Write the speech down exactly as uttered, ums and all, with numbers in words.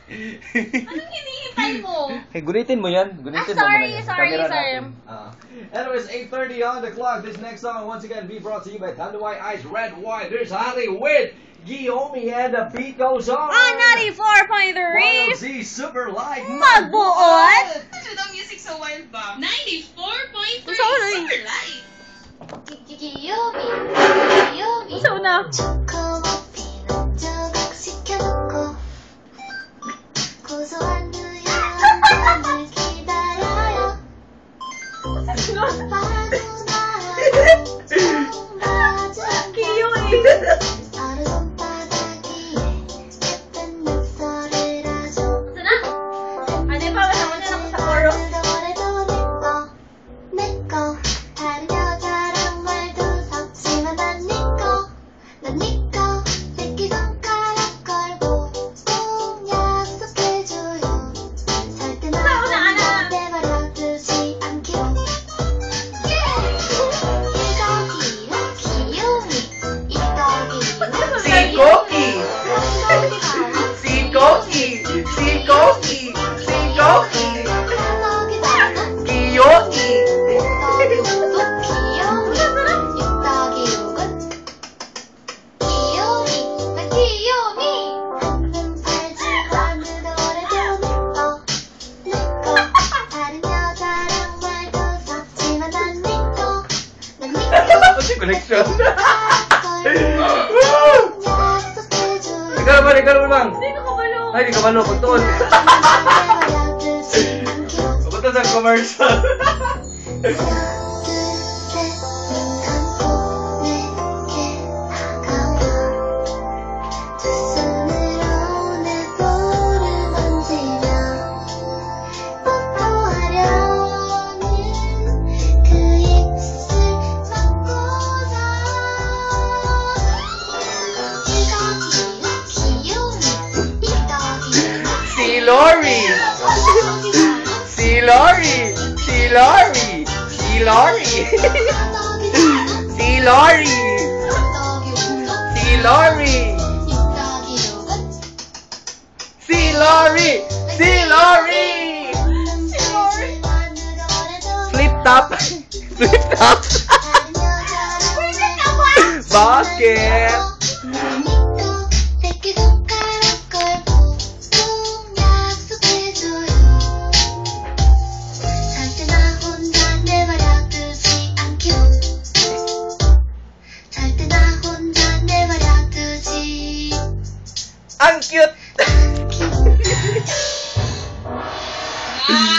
Anong hinihintay mo? Hey, gunitin mo yan. Gunitin Ah, sorry, mo muna yan. sorry, Camera sorry. natin. Uh, anyways, eight thirty on the clock. This next song once again be brought to you by Thunder White Eyes Red White. There's Holly with Gwiyomi and the beat goes on. On ninety-four point three. Y O Z Super Live. Magbuot. Ano daw music sa wild ba? ninety-four point three. Sorry. Super live. gwiyomi, gwiyomi. Isa una. 초코머피는 조각시켜놓고 고소한 우유 한잔을 기다려요. 봐도 나도 처음 봐준 귀여워. 서로 손바닥 위에 예쁜 낙서를 하죠. Isa na? Ano yung pagkasama niya ako sa chorus? 노래도 내꺼 내꺼 다른 여자랑 말도 섞지만 난 니꺼 난 니꺼 새끼손가락 걸고 꼭 약속해줘요. 절대 나한테 내버려두지 않기로. 이거기로 귀요미 이거기로 Si Koki. Si Koki. Si Koki. Si Koki. Gwiyomi. What's connection? Ikaw naman, ikaw naman. Sino ka ba lo? Ay, di ka malo. Pagtuon. Punta sa commercial. Si Lorie. Si Lorie. Si Lorie. Si Lorie. Si Lorie. Si Lorie. Si Lorie. Si Lorie. Flip top. Flip top. Bakit? Ang cute!